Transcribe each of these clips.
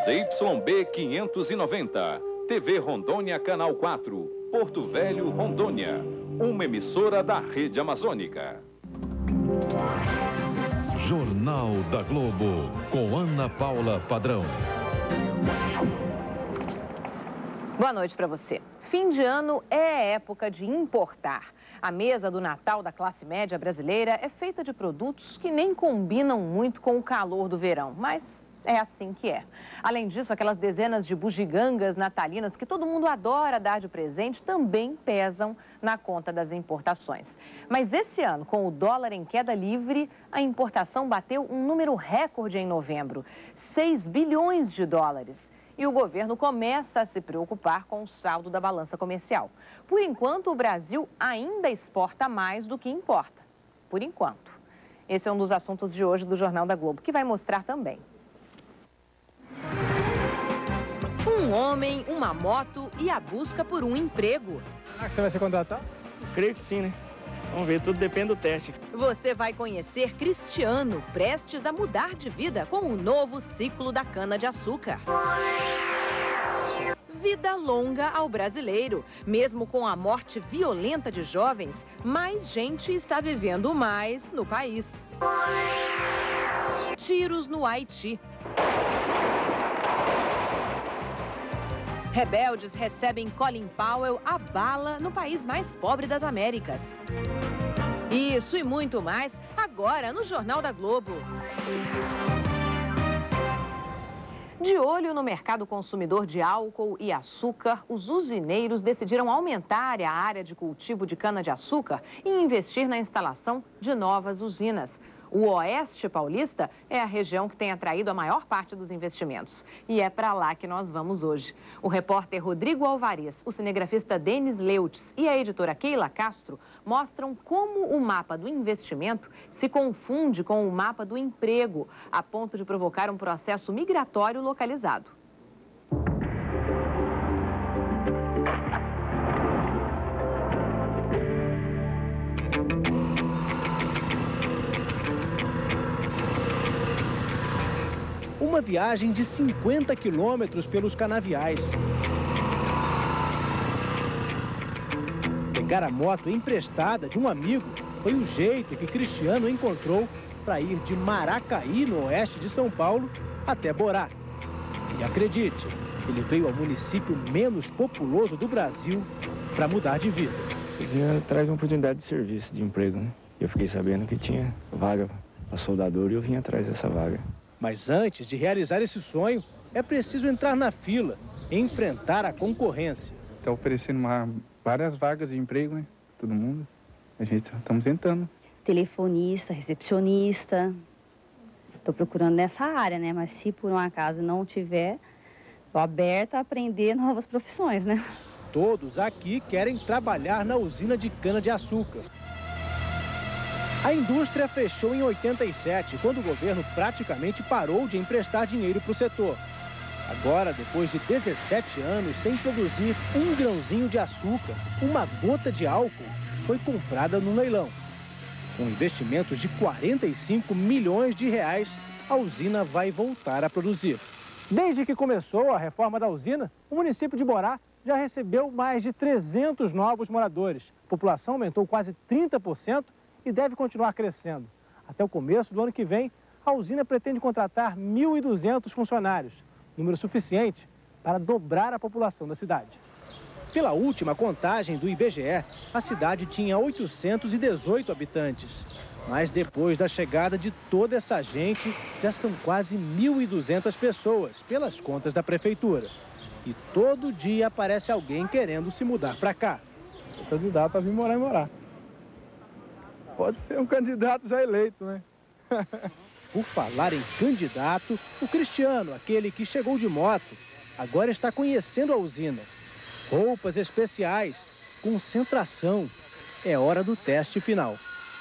ZYB 590, TV Rondônia Canal 4, Porto Velho, Rondônia. Uma emissora da Rede Amazônica. Jornal da Globo, com Ana Paula Padrão. Boa noite para você. Fim de ano é época de importar. A mesa do Natal da classe média brasileira é feita de produtos que nem combinam muito com o calor do verão, mas é assim que é. Além disso, aquelas dezenas de bugigangas natalinas que todo mundo adora dar de presente também pesam na conta das importações. Mas esse ano, com o dólar em queda livre, a importação bateu um número recorde em novembro, 6 bilhões de dólares. E o governo começa a se preocupar com o saldo da balança comercial. Por enquanto, o Brasil ainda exporta mais do que importa. Por enquanto. Esse é um dos assuntos de hoje do Jornal da Globo, que vai mostrar também. Um homem, uma moto e a busca por um emprego. Será que você vai ser contratado? Creio que sim, né? Vamos ver, tudo depende do teste. Você vai conhecer Cristiano, prestes a mudar de vida com o novo ciclo da cana-de-açúcar. Vida longa ao brasileiro. Mesmo com a morte violenta de jovens, mais gente está vivendo mais no país. Tiros no Haiti. Rebeldes recebem Colin Powell a bala no país mais pobre das Américas. Isso e muito mais, agora no Jornal da Globo. De olho no mercado consumidor de álcool e açúcar, os usineiros decidiram aumentar a área de cultivo de cana-de-açúcar e investir na instalação de novas usinas. O Oeste Paulista é a região que tem atraído a maior parte dos investimentos. E é para lá que nós vamos hoje. O repórter Rodrigo Alvarez, o cinegrafista Denis Leutz e a editora Keila Castro mostram como o mapa do investimento se confunde com o mapa do emprego, a ponto de provocar um processo migratório localizado. Uma viagem de 50 quilômetros pelos canaviais. Pegar a moto emprestada de um amigo foi o jeito que Cristiano encontrou para ir de Maracaí, no oeste de São Paulo, até Borá. E acredite, ele veio ao município menos populoso do Brasil para mudar de vida. Eu vim atrás de uma oportunidade de serviço, de emprego, né? Eu fiquei sabendo que tinha vaga para soldador e eu vim atrás dessa vaga. Mas antes de realizar esse sonho, é preciso entrar na fila e enfrentar a concorrência. Está oferecendo várias vagas de emprego, né? Todo mundo. A gente estamos tentando. Telefonista, recepcionista. Estou procurando nessa área, né? Mas se por um acaso não tiver, estou aberta a aprender novas profissões, né? Todos aqui querem trabalhar na usina de cana-de-açúcar. A indústria fechou em 87, quando o governo praticamente parou de emprestar dinheiro para o setor. Agora, depois de 17 anos sem produzir um grãozinho de açúcar, uma gota de álcool foi comprada no leilão. Com investimentos de 45 milhões de reais, a usina vai voltar a produzir. Desde que começou a reforma da usina, o município de Borá já recebeu mais de 300 novos moradores. A população aumentou quase 30%. E deve continuar crescendo. Até o começo do ano que vem, a usina pretende contratar 1.200 funcionários, número suficiente para dobrar a população da cidade. Pela última contagem do IBGE, a cidade tinha 818 habitantes. Mas depois da chegada de toda essa gente, já são quase 1.200 pessoas, pelas contas da prefeitura. E todo dia aparece alguém querendo se mudar para cá. O candidato a vir morar em Borá. Pode ser um candidato já eleito, né? Por falar em candidato, o Cristiano, aquele que chegou de moto, agora está conhecendo a usina. Roupas especiais, concentração. É hora do teste final.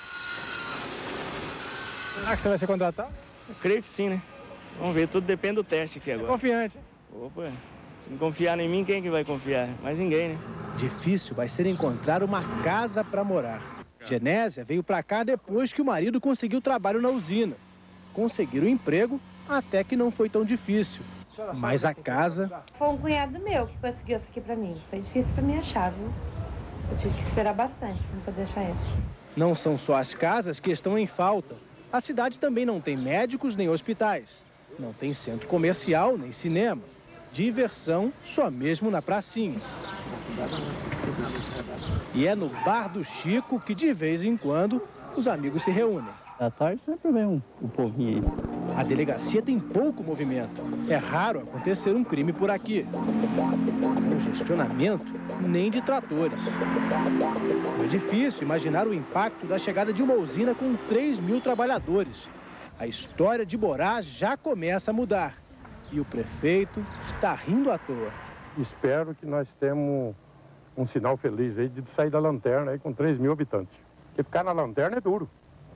Será que você vai ser contratado? Eu creio que sim, né? Vamos ver, tudo depende do teste aqui agora. Confiante. Opa, se não confiar em mim, quem que vai confiar? Mais ninguém, né? Difícil vai ser encontrar uma casa para morar. Genésia veio para cá depois que o marido conseguiu trabalho na usina. Conseguir o emprego até que não foi tão difícil. mas a casa... Foi um cunhado meu que conseguiu essa aqui pra mim. Foi difícil pra mim achar, viu? Eu tive que esperar bastante pra poder achar essa. Não são só as casas que estão em falta. A cidade também não tem médicos nem hospitais. Não tem centro comercial nem cinema. Diversão só mesmo na pracinha. E é no Bar do Chico que, de vez em quando, os amigos se reúnem. À tarde sempre vem um povinho aí. A delegacia tem pouco movimento. É raro acontecer um crime por aqui. Congestionamento nem de tratores. É difícil imaginar o impacto da chegada de uma usina com 3.000 trabalhadores. A história de Borá já começa a mudar. E o prefeito está rindo à toa. Espero que nós temos um sinal feliz aí de sair da lanterna aí com 3.000 habitantes. Porque ficar na lanterna é duro.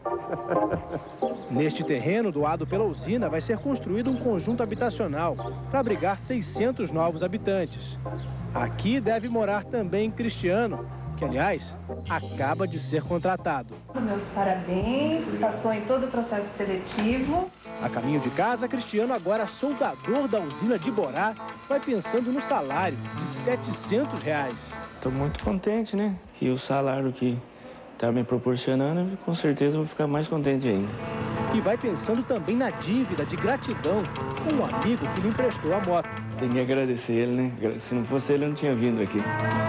Neste terreno doado pela usina vai ser construído um conjunto habitacional para abrigar 600 novos habitantes. Aqui deve morar também Cristiano, que, aliás, acaba de ser contratado. Meus parabéns, passou em todo o processo seletivo. A caminho de casa, Cristiano, agora soldador da usina de Borá, vai pensando no salário de R$700. Estou muito contente, né? E o salário que está me proporcionando, com certeza vou ficar mais contente ainda. E vai pensando também na dívida de gratidão com um amigo que lhe emprestou a moto. Tem que agradecer ele, né? Se não fosse ele, eu não tinha vindo aqui.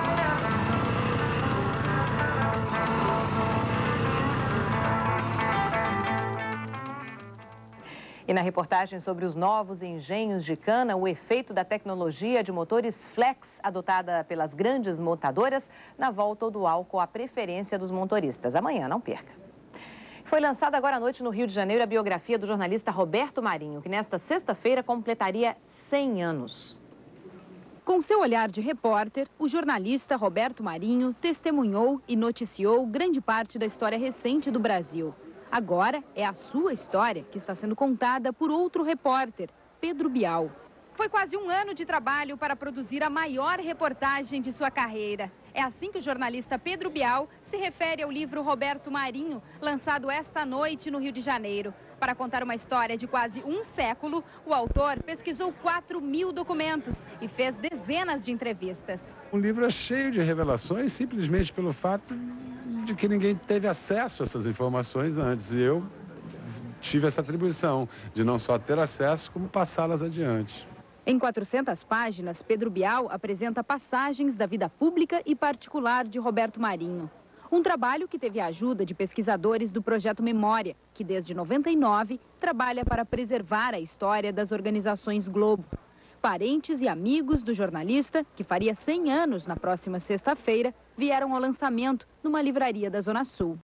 E na reportagem sobre os novos engenhos de cana, o efeito da tecnologia de motores flex adotada pelas grandes montadoras na volta do álcool à preferência dos motoristas. Amanhã, não perca. Foi lançada agora à noite no Rio de Janeiro a biografia do jornalista Roberto Marinho, que nesta sexta-feira completaria 100 anos. Com seu olhar de repórter, o jornalista Roberto Marinho testemunhou e noticiou grande parte da história recente do Brasil. Agora é a sua história que está sendo contada por outro repórter, Pedro Bial. Foi quase um ano de trabalho para produzir a maior reportagem de sua carreira. É assim que o jornalista Pedro Bial se refere ao livro Roberto Marinho, lançado esta noite no Rio de Janeiro. Para contar uma história de quase um século, o autor pesquisou 4.000 documentos e fez dezenas de entrevistas. O livro é cheio de revelações simplesmente pelo fato de que ninguém teve acesso a essas informações antes. E eu tive essa atribuição de não só ter acesso, como passá-las adiante. Em 400 páginas, Pedro Bial apresenta passagens da vida pública e particular de Roberto Marinho. Um trabalho que teve a ajuda de pesquisadores do Projeto Memória, que desde 99 trabalha para preservar a história das organizações Globo. Parentes e amigos do jornalista, que faria 100 anos na próxima sexta-feira, vieram ao lançamento numa livraria da Zona Sul.